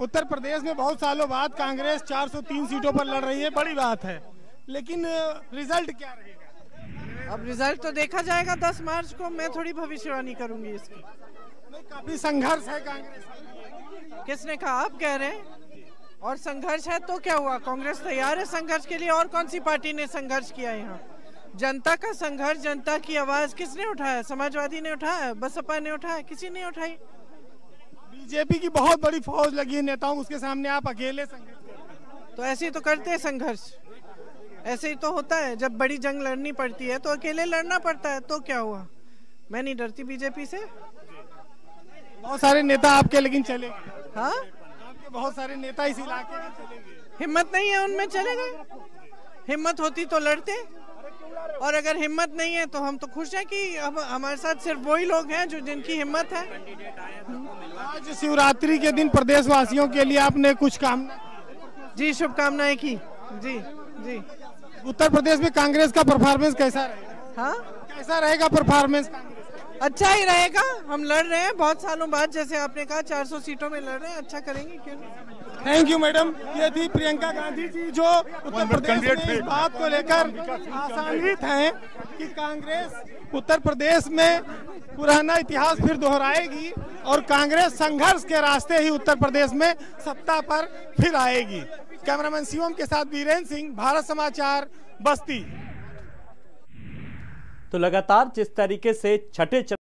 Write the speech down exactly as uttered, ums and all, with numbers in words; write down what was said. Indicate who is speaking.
Speaker 1: उत्तर प्रदेश में बहुत सालों बाद कांग्रेस चार सौ तीन सीटों पर लड़ रही है, बड़ी बात है, लेकिन रिजल्ट क्या रहेगा?
Speaker 2: अब रिजल्ट तो देखा जाएगा दस मार्च को। मैं थोड़ी भविष्यवाणी करूंगी इसकी।
Speaker 1: नहीं, काफी संघर्ष है कांग्रेस में।
Speaker 2: किसने कहा? आप कह रहे हैं। और संघर्ष है तो क्या हुआ? कांग्रेस तैयार है संघर्ष के लिए। और कौन सी पार्टी ने संघर्ष किया यहाँ? जनता का संघर्ष, जनता की आवाज किसने उठाया? समाजवादी ने उठाया, बसपा ने उठाया, किसी ने उठाई।
Speaker 1: बीजेपी की बहुत बड़ी फौज लगी है नेताओं, उसके सामने आप अकेले संघर्ष।
Speaker 2: तो ऐसे ही तो करते हैं संघर्ष, ऐसे ही तो होता है। जब बड़ी जंग लड़नी पड़ती है तो अकेले लड़ना पड़ता है। तो क्या हुआ? मैं नहीं डरती बीजेपी से।
Speaker 1: बहुत सारे नेता आपके लेकिन चले।
Speaker 2: हाँ,
Speaker 1: आपके बहुत सारे नेता इस इलाके में चले गए।
Speaker 2: हिम्मत नहीं है उनमें, चले गए। हिम्मत होती तो लड़ते, और अगर हिम्मत नहीं है तो हम तो खुश हैं कि अब हमारे साथ सिर्फ वही लोग हैं जो जिनकी हिम्मत है।
Speaker 1: आज शिवरात्रि के दिन प्रदेशवासियों के लिए आपने कुछ कामना?
Speaker 2: जी, शुभकामनाएं की। जी जी।
Speaker 1: उत्तर प्रदेश में कांग्रेस का परफॉर्मेंस कैसा रहेगा?
Speaker 2: हाँ,
Speaker 1: कैसा रहेगा परफॉर्मेंस?
Speaker 2: अच्छा ही रहेगा। हम लड़ रहे हैं बहुत सालों बाद, जैसे आपने कहा चार सौ सीटों में लड़ रहे हैं। अच्छा करेंगे, क्यों नहीं।
Speaker 1: Thank you madam. ये थी प्रियंका गांधी जी, जो उत्तर प्रदेश में इस बात को लेकर आशान्वित हैं कि कांग्रेस उत्तर प्रदेश में पुराना इतिहास फिर दोहराएगी और कांग्रेस संघर्ष के रास्ते ही उत्तर प्रदेश में सत्ता पर फिर आएगी। कैमरामैन शिवम के साथ वीरेंद्र सिंह, भारत समाचार, बस्ती।
Speaker 3: तो लगातार जिस तरीके से छठे